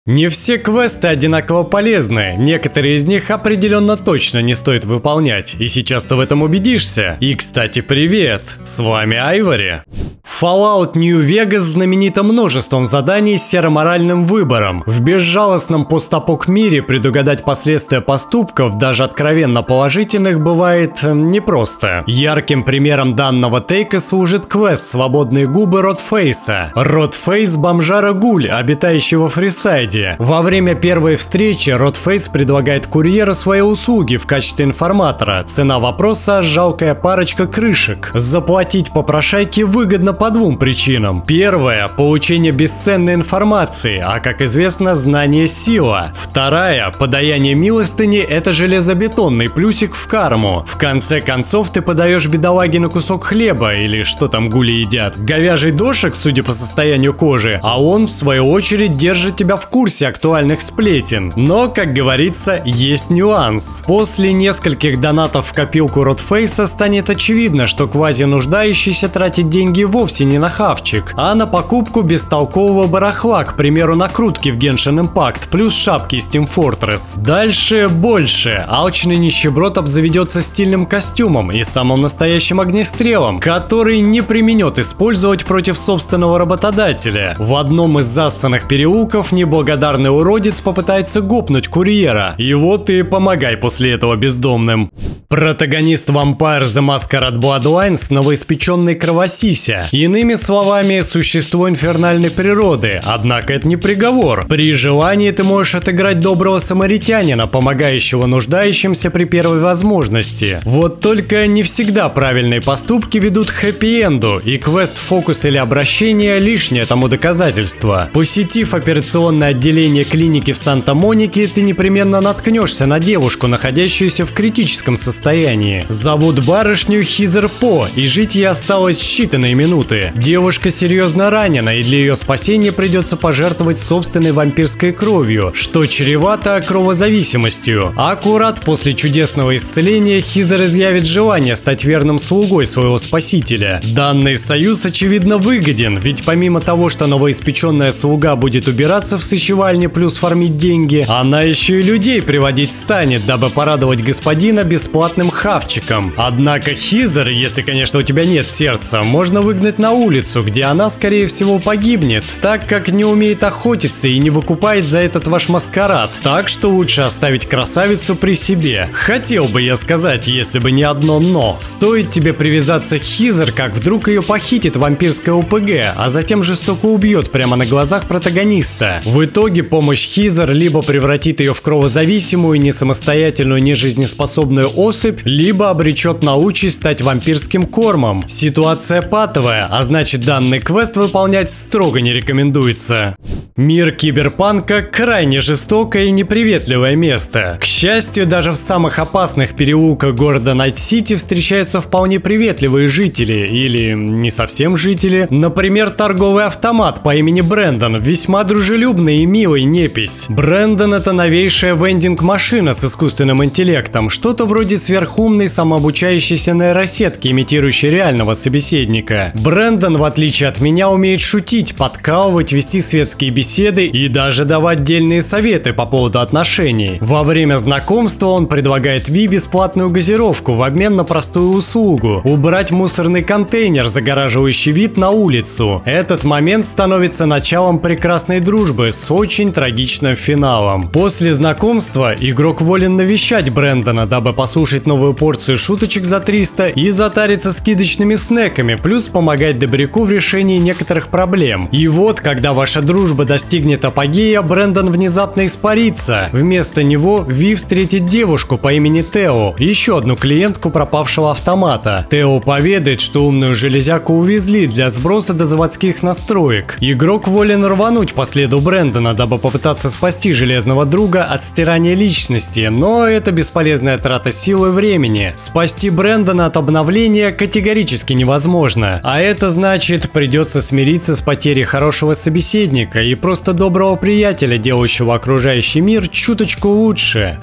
Не все квесты одинаково полезны, некоторые из них определенно точно не стоит выполнять, и сейчас ты в этом убедишься. И, кстати, привет, с вами Айвори. Fallout New Vegas знаменита множеством заданий с сероморальным выбором. В безжалостном постапок мире предугадать последствия поступков, даже откровенно положительных, бывает непросто. Ярким примером данного тейка служит квест «Свободные губы Ротфейса». Ротфейс – бомжара-гуль, обитающий во Фрисайде. Во время первой встречи Ротфейс предлагает курьеру свои услуги в качестве информатора. Цена вопроса – жалкая парочка крышек. Заплатить попрошайке выгодно по двум причинам. Первая – получение бесценной информации, а как известно, знание – сила. Вторая – подаяние милостыни – это железобетонный плюсик в карму. В конце концов, ты подаешь бедолаге на кусок хлеба, или что там гули едят, говяжий дошек, судя по состоянию кожи, а он, в свою очередь, держит тебя в курсе актуальных сплетен. Но, как говорится, есть нюанс. После нескольких донатов в копилку Ротфейса станет очевидно, что квази-нуждающийся тратит деньги вовсе не на хавчик, а на покупку бестолкового барахла, к примеру, накрутки в Genshin Impact, плюс шапки из Team Fortress. Дальше больше. Алчный нищеброд обзаведется стильным костюмом и самым настоящим огнестрелом, который не применет использовать против собственного работодателя. В одном из зассанных переулков неблагодарный уродец попытается гопнуть курьера, и вот и помогай после этого бездомным. Протагонист Vampire the Masquerade Bloodlines – новоиспеченный кровосися. Иными словами, существо инфернальной природы, однако это не приговор. При желании ты можешь отыграть доброго самаритянина, помогающего нуждающимся при первой возможности. Вот только не всегда правильные поступки ведут к хэппи-энду, и квест, фокус или обращение – лишнее тому доказательство. Посетив операционное отделение клиники в Санта-Монике, ты непременно наткнешься на девушку, находящуюся в критическом состоянии. Зовут барышню Хизер По, и жить ей осталось считанные минуты. Девушка серьезно ранена, и для ее спасения придется пожертвовать собственной вампирской кровью, что чревато кровозависимостью. А аккурат после чудесного исцеления Хизер изъявит желание стать верным слугой своего спасителя. Данный союз очевидно выгоден, ведь помимо того, что новоиспеченная слуга будет убираться в сычевальне плюс фармить деньги, она еще и людей приводить станет, дабы порадовать господина бесплатным хавчиком. Однако Хизер, если, конечно, у тебя нет сердца, можно выгнать на улицу, где она, скорее всего, погибнет, так как не умеет охотиться и не выкупает за этот ваш маскарад. Так что лучше оставить красавицу при себе. Хотел бы я сказать, если бы не одно «но». Стоит тебе привязаться к Хизер, как вдруг ее похитит вампирская ОПГ, а затем жестоко убьет прямо на глазах протагониста. В итоге помощь Хизер либо превратит ее в кровозависимую, не самостоятельную, не жизнеспособную особь, либо обречет на участь стать вампирским кормом. Ситуация патовая, а значит данный квест выполнять строго не рекомендуется. Мир киберпанка – крайне жестокое и неприветливое место. К счастью, даже в самых опасных переулках города Найт-Сити встречаются вполне приветливые жители, или не совсем жители. Например, торговый автомат по имени Брэндон, весьма дружелюбный и милый непись. Брэндон – это новейшая вендинг-машина с искусственным интеллектом, что-то вроде сверхумной самообучающейся нейросетки, имитирующей реального собеседника. Брэндон, в отличие от меня, умеет шутить, подкалывать, вести светские беседы и даже давать дельные советы по поводу отношений. Во время знакомства он предлагает Ви бесплатную газировку в обмен на простую услугу – убрать мусорный контейнер, загораживающий вид на улицу. Этот момент становится началом прекрасной дружбы с очень трагичным финалом. После знакомства игрок волен навещать Брэндона, дабы послушать новую порцию шуточек за 300 и затариться скидочными снеками, плюс помогать добряку в решении некоторых проблем. И вот, когда ваша дружба достигнет апогея, Брэндон внезапно испарится. Вместо него Ви встретит девушку по имени Тео, еще одну клиентку пропавшего автомата. Тео поведает, что умную железяку увезли для сброса до заводских настроек. Игрок волен рвануть по следу Брэндона, дабы попытаться спасти железного друга от стирания личности, но это бесполезная трата сил и времени. Спасти Брэндона от обновления категорически невозможно, а это значит, придется смириться с потерей хорошего собеседника и просто доброго приятеля, делающего окружающий мир чуточку лучше.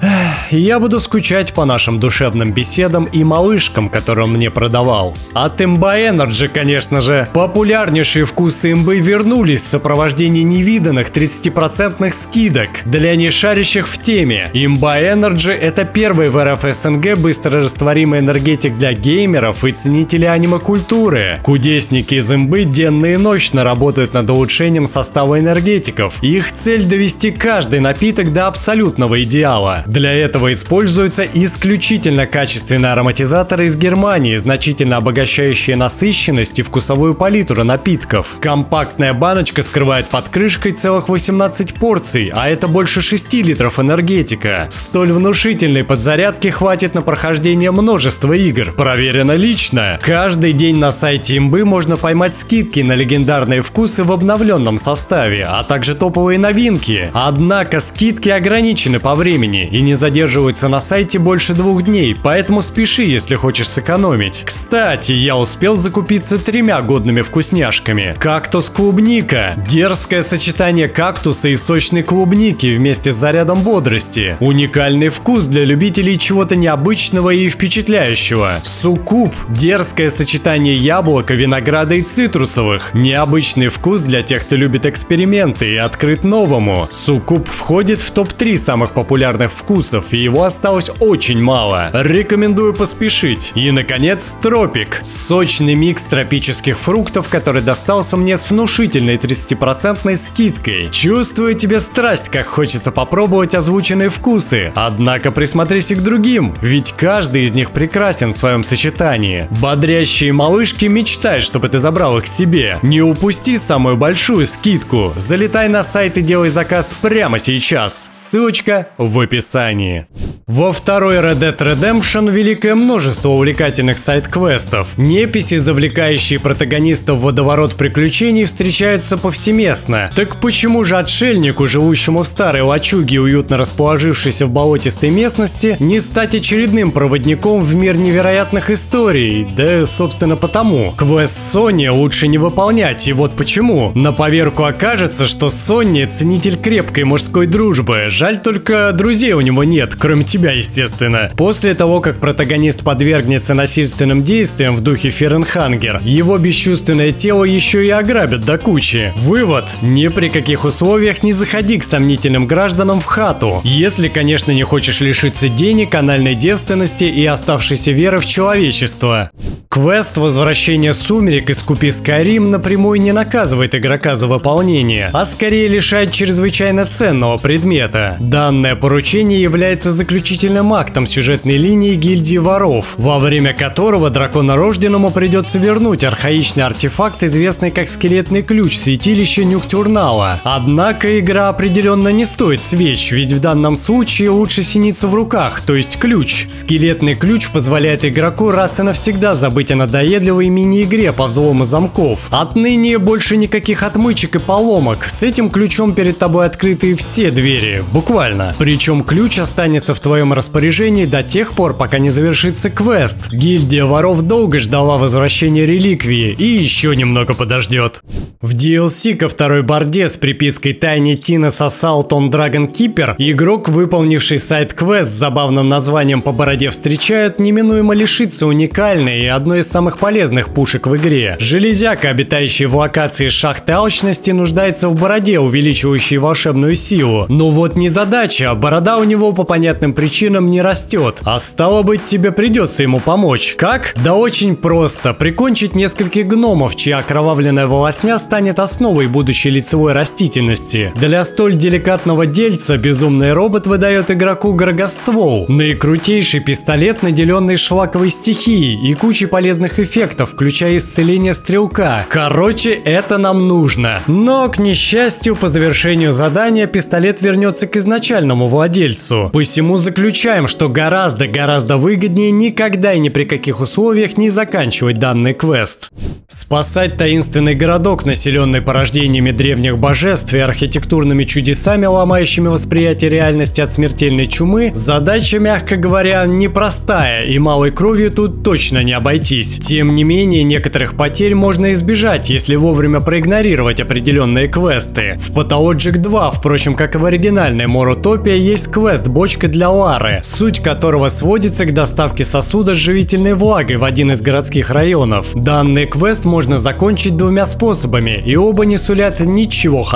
Я буду скучать по нашим душевным беседам и малышкам, которые он мне продавал. От Имба Энерджи, конечно же. Популярнейшие вкусы имбы вернулись в сопровождении невиданных 30 50% скидок для нешарящих в теме. Imba Energy — это первый в РФ СНГ быстрорастворимый энергетик для геймеров и ценителей аниме-культуры. Кудесники из имбы денно и ночно работают над улучшением состава энергетиков. Их цель — довести каждый напиток до абсолютного идеала. Для этого используются исключительно качественные ароматизаторы из Германии, значительно обогащающие насыщенность и вкусовую палитру напитков. Компактная баночка скрывает под крышкой целых 18 порций, а это больше 6 литров энергетика. Столь внушительной подзарядки хватит на прохождение множества игр. Проверено лично. Каждый день на сайте имбы можно поймать скидки на легендарные вкусы в обновленном составе, а также топовые новинки. Однако скидки ограничены по времени и не задерживаются на сайте больше 2 дней, поэтому спеши, если хочешь сэкономить. Кстати, я успел закупиться 3 годными вкусняшками. Кактус клубника. Дерзкое сочетание кактуса и сочной клубники вместе с зарядом бодрости. Уникальный вкус для любителей чего-то необычного и впечатляющего. Суккуб. Дерзкое сочетание яблока, винограда и цитрусовых. Необычный вкус для тех, кто любит эксперименты и открыт новому. Суккуб входит в топ-3 самых популярных вкусов, и его осталось очень мало. Рекомендую поспешить. И, наконец, Тропик. Сочный микс тропических фруктов, который достался мне с внушительной 30% скидкой. Чувствую тебе страсть, как хочется попробовать озвученные вкусы. Однако присмотрись и к другим, ведь каждый из них прекрасен в своем сочетании. Бодрящие малышки мечтают, чтобы ты забрал их себе. Не упусти самую большую скидку. Залетай на сайт и делай заказ прямо сейчас. Ссылочка в описании. Во второй Red Dead Redemption великое множество увлекательных сайд-квестов. Неписи, завлекающие протагонистов в водоворот приключений, встречаются повсеместно. Так почему же отшельнику, живущему в старой лачуге и уютно расположившейся в болотистой местности, не стать очередным проводником в мир невероятных историй? Да, собственно, потому. Квест Сонни лучше не выполнять, и вот почему. На поверку окажется, что Сонни ценитель крепкой мужской дружбы. Жаль, только друзей у него нет, кроме тебя, естественно. После того, как протагонист подвергнется насильственным действиям в духе Ференхангер, его бесчувственное тело еще и ограбят до кучи. Вывод: ни при каких условиях не заходи к сомнительным гражданам в хату. Если, конечно, не хочешь лишиться денег, анальной девственности и оставшейся веры в человечество. Квест «Возвращение сумерек. Искупи Скайрим» напрямую не наказывает игрока за выполнение, а скорее лишает чрезвычайно ценного предмета. Данное поручение является заключительным актом сюжетной линии гильдии воров, во время которого драконорожденному придется вернуть архаичный артефакт, известный как скелетный ключ святилища Нюктурнала. Однако игра определенно не стоит свеч, ведь в данном случае лучше синица в руках, то есть ключ. Скелетный ключ позволяет игроку раз и навсегда забыть о надоедливой мини-игре по взлому замков. Отныне больше никаких отмычек и поломок. С этим ключом перед тобой открыты все двери, буквально. Причем ключ останется в твоем распоряжении до тех пор, пока не завершится квест. Гильдия воров долго ждала возвращения реликвии и еще немного подождет. В DLC ко второй борде с припиской Tiny Tina's Assault on Dragon Keeper игрок, выполнивший сайд-квест с забавным названием «По бороде встречают», неминуемо лишится уникальной и одной из самых полезных пушек в игре. Железяка, обитающая в локации шахты алчности, нуждается в бороде, увеличивающей волшебную силу. Но вот незадача, борода у него по понятным причинам не растет, а стало быть, тебе придется ему помочь. Как? Да очень просто. Прикончить нескольких гномов, чья окровавленная волосня станет основой будущей лицевой растительности. Для столь деликатного дельца безумный робот выдает игроку грогоствол, наикрутейший пистолет, наделенный шлаковой стихией и кучей полезных эффектов, включая исцеление стрелка. Короче, это нам нужно. Но, к несчастью, по завершению задания пистолет вернется к изначальному владельцу. Посему заключаем, что гораздо выгоднее никогда и ни при каких условиях не заканчивать данный квест. Спасать таинственный городок, населенный порождениями древних божеств и архитектурными чудесами, ломающими восприятие реальности от смертельной чумы, задача, мягко говоря, непростая, и малой кровью тут точно не обойтись. Тем не менее, некоторых потерь можно избежать, если вовремя проигнорировать определенные квесты. В Pathologic 2, впрочем, как и в оригинальной Морутопия, есть квест «Бочка для Лары», суть которого сводится к доставке сосуда с живительной влагой в один из городских районов. Данный квест можно закончить 2 способами, и оба не сулят ничего хорошего.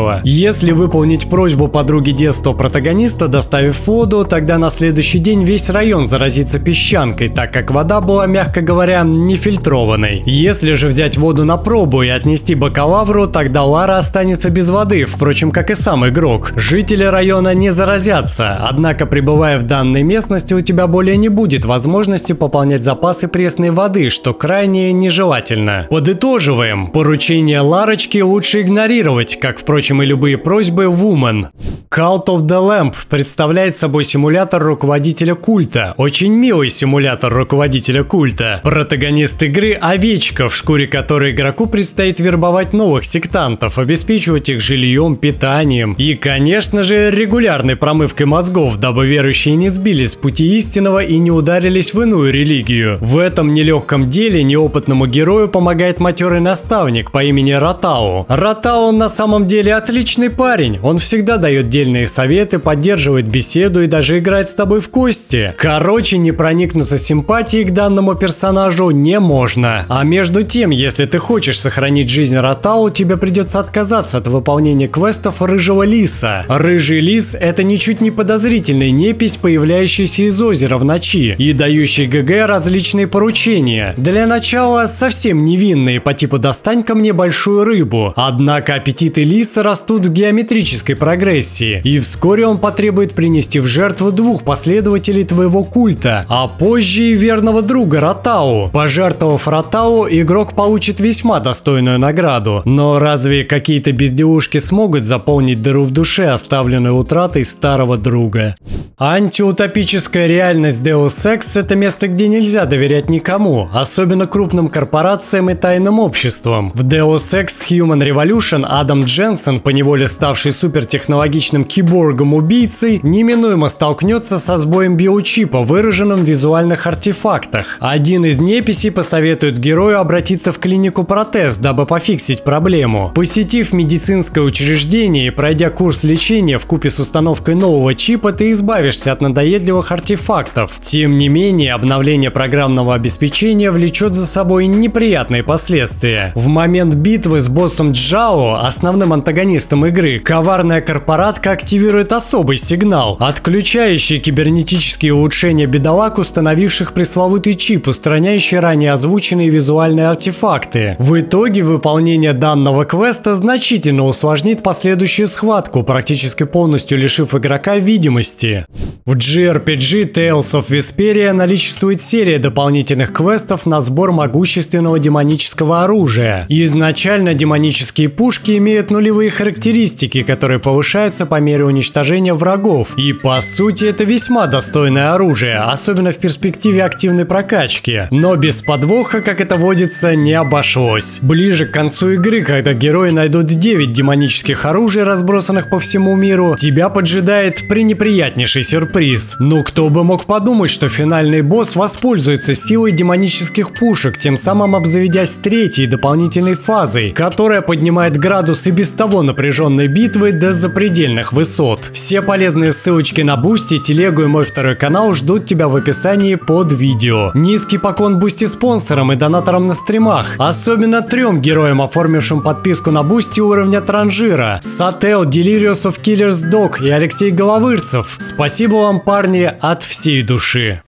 будущего. Если выполнить просьбу подруги детства протагониста, доставив воду, тогда на следующий день весь район заразится песчанкой, так как вода была, мягко говоря, нефильтрованной. Если же взять воду на пробу и отнести бакалавру, тогда Лара останется без воды, впрочем, как и сам игрок. Жители района не заразятся, однако, пребывая в данной местности, у тебя более не будет возможности пополнять запасы пресной воды, что крайне нежелательно. Подытоживаем. Поручение Ларочки лучше игнорировать, как, впрочем, и любые просьбы Woman. Cult of the Lamp представляет собой симулятор руководителя культа. Очень милый симулятор руководителя культа. Протагонист игры – овечка, в шкуре которой игроку предстоит вербовать новых сектантов, обеспечивать их жильем, питанием и, конечно же, регулярной промывкой мозгов, дабы верующие не сбились с пути истинного и не ударились в иную религию. В этом нелегком деле неопытному герою помогает матерый наставник по имени Ротау. Ротау на самом деле отличный парень, он всегда дает дельные советы, поддерживает беседу и даже играет с тобой в кости. Короче, не проникнуться симпатией к данному персонажу не можно. А между тем, если ты хочешь сохранить жизнь Ротау, тебе придется отказаться от выполнения квестов Рыжего Лиса. Рыжий Лис – это ничуть не подозрительный непись, появляющийся из озера в ночи и дающий ГГ различные поручения. Для начала совсем невинные по типу «достань-ка мне большую рыбу». Однако аппетиты Лиса растут в геометрической прогрессии, и вскоре он потребует принести в жертву двух последователей твоего культа, а позже и верного друга Ротау. Пожертвовав Ротау, игрок получит весьма достойную награду. Но разве какие-то безделушки смогут заполнить дыру в душе, оставленную утратой старого друга? Антиутопическая реальность Deus Ex – это место, где нельзя доверять никому, особенно крупным корпорациям и тайным обществам. В Deus Ex Human Revolution Адам Дженсен, поневоле ставший супертехнологичным киборгом-убийцей, неминуемо столкнется со сбоем биочипа, выраженным в визуальных артефактах. Один из неписей посоветует герою обратиться в клинику Протез, дабы пофиксить проблему. Посетив медицинское учреждение и пройдя курс лечения вкупе с установкой нового чипа, ты избавишься от надоедливых артефактов. Тем не менее, обновление программного обеспечения влечет за собой неприятные последствия. В момент битвы с боссом Джао, основным антагонистом игры, коварная корпоратка активирует особый сигнал, отключающий кибернетические улучшения бедолаг, установивших пресловутый чип, устраняющий ранее озвученные визуальные артефакты. В итоге выполнение данного квеста значительно усложнит последующую схватку, практически полностью лишив игрока видимости. В JRPG Tales of Vesperia наличествует серия дополнительных квестов на сбор могущественного демонического оружия. Изначально демонические пушки имеют нулевые характеристики, которые повышаются по мере уничтожения врагов. И по сути это весьма достойное оружие, особенно в перспективе активной прокачки. Но без подвоха, как это водится, не обошлось. Ближе к концу игры, когда герои найдут 9 демонических оружий, разбросанных по всему миру, тебя поджидает пренеприятнейший сюрприз. Ну кто бы мог подумать, что финальный босс воспользуется силой демонических пушек, тем самым обзаведясь третьей дополнительной фазой, которая поднимает градус и без того напряженной битвы до запредельных высот. Все полезные ссылочки на Бусти, телегу и мой второй канал ждут тебя в описании под видео. Низкий поклон Бусти спонсорам и донаторам на стримах, особенно 3 героям, оформившим подписку на Бусти уровня Транжира: Сател, Delirious of Killers Dog и Алексей Головырцев. Спасибо вам, парни, от всей души.